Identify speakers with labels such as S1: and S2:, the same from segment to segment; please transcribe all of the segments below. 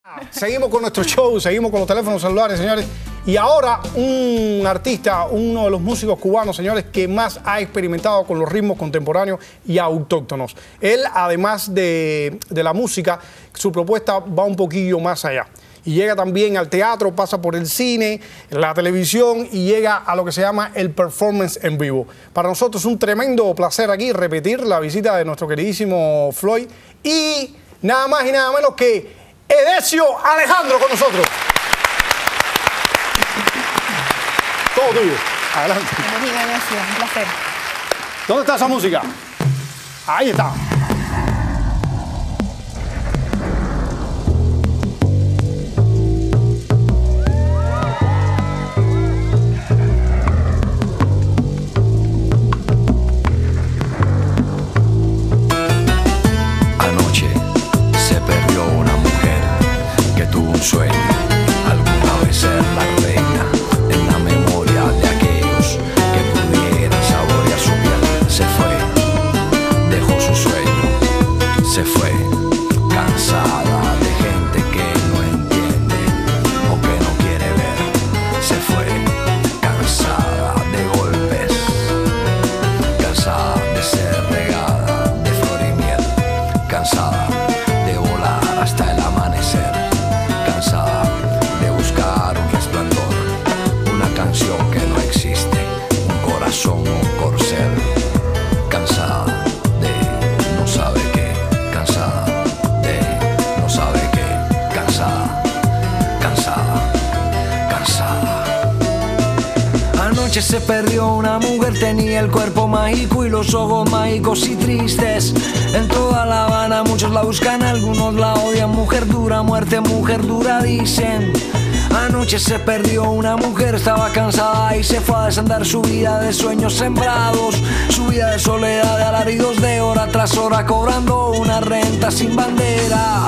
S1: Seguimos con nuestro show, seguimos con los teléfonos celulares, señores. Y ahora un artista, uno de los músicos cubanos, señores, que más ha experimentado con los ritmos contemporáneos y autóctonos. Él, además de la música, su propuesta va un poquillo más allá. Y llega también al teatro, pasa por el cine, la televisión y llega a lo que se llama el performance en vivo. Para nosotros es un tremendo placer aquí repetir la visita de nuestro queridísimo Floyd y nada más y nada menos que Edesio Alejandro con nosotros. Todo tuyo. Adelante.
S2: Bienvenido, Edesio. Un placer.
S1: ¿Dónde está esa música? Ahí está.
S3: Anoche se perdió una mujer que tuvo un sueño, alguna vez ser la reina, en la memoria de aquellos que pudieran saborear su piel. Se fue, dejó su sueño, se fue, cansada de gente que no entiende o que no quiere ver. Se fue, cansada de golpes, cansada de ser regada de flor y miel, cansada de volar hasta el amanecer, cansada de buscar un resplandor, una canción que no existe, un corazón, un corcel, cansada de no sabe qué, cansada de no sabe qué, cansada, cansada, cansada. Anoche se perdió una mujer, tenía el cuerpo mágico y los ojos mágicos y tristes. En toda La Habana muchos la buscan, algunos la odian. Mujer dura, muerte, mujer dura, dicen. Anoche se perdió una mujer, estaba cansada y se fue a desandar su vida de sueños sembrados, su vida de soledad, de alaridos de hora tras hora, cobrando una renta sin bandera.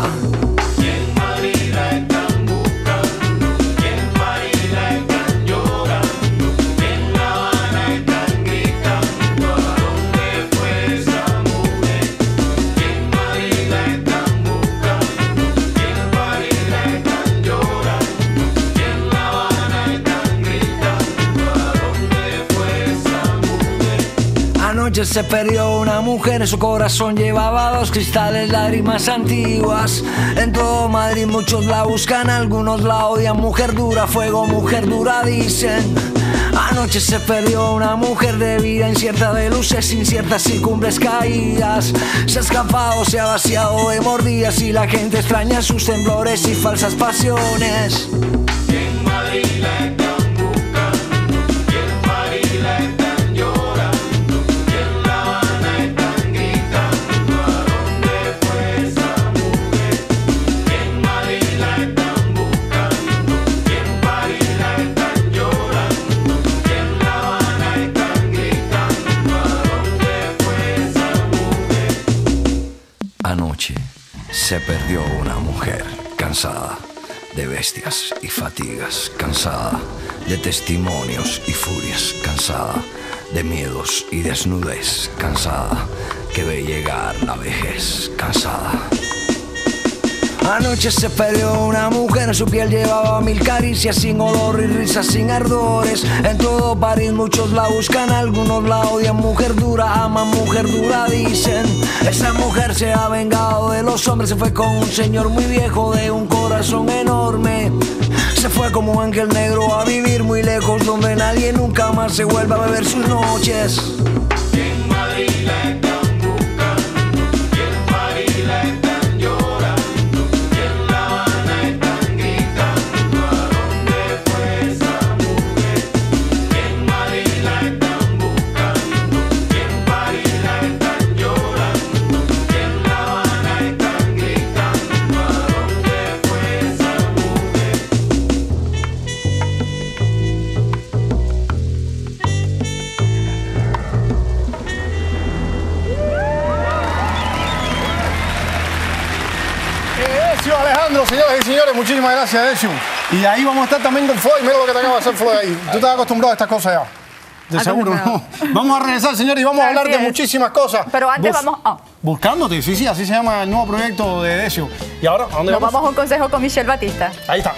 S3: Anoche se perdió una mujer, en su corazón llevaba 2 cristales, lágrimas antiguas. En todo Madrid muchos la buscan, algunos la odian. Mujer dura, fuego, mujer dura, dicen. Anoche se perdió una mujer de vida incierta, de luces inciertas y cumbres caídas. Se ha escapado, se ha vaciado de mordidas y la gente extraña sus temblores y falsas pasiones. En Madrid la están buscando, y en París la están llorando, y en La Habana están gritando a dónde fue esa mujer. En Madrid la están buscando, y en París la están llorando, y en La Habana están gritando a dónde fue esa mujer. Anoche se perdió una mujer, cansada de bestias y fatigas, cansada de testimonios y furias, cansada de miedos y desnudez, cansada que ve llegar la vejez, cansada. Anoche se perdió una mujer, en su piel llevaba 1000 caricias, sin olor y risas, sin ardores. En todo París muchos la buscan, algunos la odian. Mujer dura, aman, mujer dura, dicen. Esa mujer se ha vengado de los hombres, se fue con un señor muy viejo de un corazón enorme. Se fue como un ángel negro a vivir muy lejos, donde nadie nunca más se vuelva a beber sus noches. En Madrid la están buscando, y en París la están llorando, y en La Habana están gritando a dónde fue esa mujer. En Madrid la están buscando, y en París la están llorando, y en La Habana están gritando a dónde fue esa mujer.
S1: Edesio Alejandro, señoras y señores, muchísimas gracias, Edesio. Y ahí vamos a estar también con Floyd. Mira lo que te acaba de hacer Floyd ahí. Tú estás acostumbrado a estas cosas ya. De seguro, no. Vamos a regresar, señores, y vamos a hablar de muchísimas cosas.
S2: Pero antes vamos...
S1: Buscándote, sí, así se llama el nuevo proyecto de Decio. ¿Y ahora a dónde vamos?
S2: Nos vamos a un consejo con Michelle Batista.
S1: Ahí está.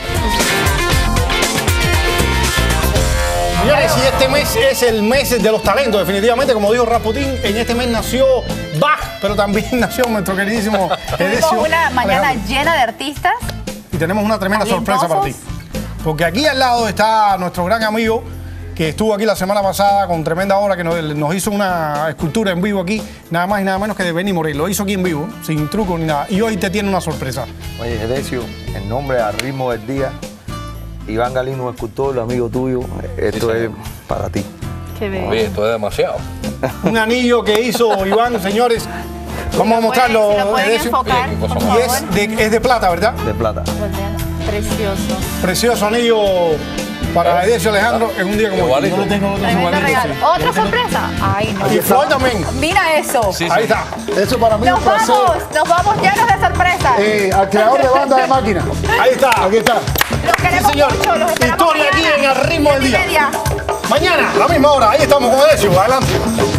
S1: Señores, y este mes es el mes de los talentos, definitivamente, como dijo Rasputín, en este mes nació Bach, pero también nació nuestro queridísimo Decio.
S2: Tuvimos una mañana llena de artistas.
S1: Y tenemos una tremenda sorpresa para ti. Porque aquí al lado está nuestro gran amigo, que estuvo aquí la semana pasada con tremenda obra, que nos hizo una escultura en vivo aquí, nada más y nada menos que de Benny Morel. Lo hizo aquí en vivo, sin truco ni nada. Y hoy te tiene una sorpresa.
S4: Oye, Decio, en nombre al ritmo del día, Iván Galino, escultor, amigo tuyo, esto es para ti.
S2: Qué bello.
S3: Oye, esto es demasiado.
S1: Un anillo que hizo Iván, señores. Vamos a mostrarlo.
S2: Si lo pueden enfocar,
S3: Bien,
S2: por
S3: qué cosa
S2: favor.
S1: Y es de plata, ¿verdad?
S4: De plata.
S2: Precioso.
S1: Precioso anillo para Decio Alejandro en un día como hoy.
S3: Igualito.
S1: Yo lo tengo otro
S2: Tremendo
S1: igualito,
S2: regalo.
S1: sí.
S2: ¿Otra sorpresa? Ay, no.
S1: Y Floyd también.
S2: Mira eso.
S3: Sí,
S1: Ahí está.
S5: Eso para mí es un
S2: Nos
S5: placer.
S2: vamos llenos de sorpresas.
S5: Al creador de banda de máquinas.
S1: Ahí está.
S5: Aquí está.
S2: Los queremos
S1: señor.
S2: mucho. Los esperamos
S1: Historia aquí
S2: mañana,
S1: en El Ritmo del Día.
S2: 7:30.
S1: Mañana, a la misma hora. Ahí estamos con Decio. Adelante.